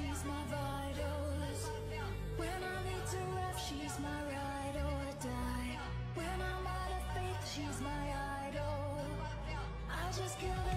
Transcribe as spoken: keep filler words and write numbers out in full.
she's my vitals. When I need to rest, she's my ride or die. When I'm out of faith, she's my idol. I just killed